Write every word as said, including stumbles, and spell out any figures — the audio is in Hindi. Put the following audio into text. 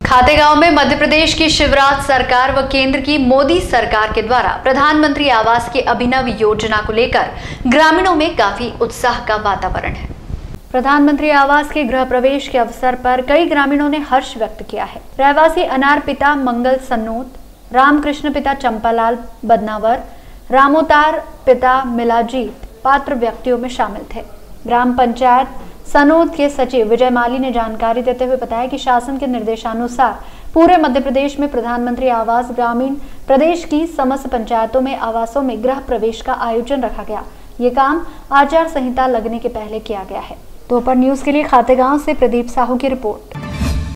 खातेगांव में मध्य प्रदेश की शिवराज सरकार व केंद्र की मोदी सरकार के द्वारा प्रधानमंत्री आवास की अभिनव योजना को लेकर ग्रामीणों में काफी उत्साह का वातावरण है। प्रधानमंत्री आवास के गृह प्रवेश के अवसर पर कई ग्रामीणों ने हर्ष व्यक्त किया है। रहवासी अनार पिता मंगल सन्नोत, रामकृष्ण पिता चंपालाल बदनावर, रामोतार पिता मिलाजीत पात्र व्यक्तियों में शामिल थे। ग्राम पंचायत सनोद के सचिव विजय माली ने जानकारी देते हुए बताया कि शासन के निर्देशानुसार पूरे मध्य प्रदेश में प्रधानमंत्री आवास ग्रामीण प्रदेश की समस्त पंचायतों में आवासों में गृह प्रवेश का आयोजन रखा गया। ये काम आचार संहिता लगने के पहले किया गया है। दोपहर न्यूज के लिए खातेगांव से प्रदीप साहू की रिपोर्ट।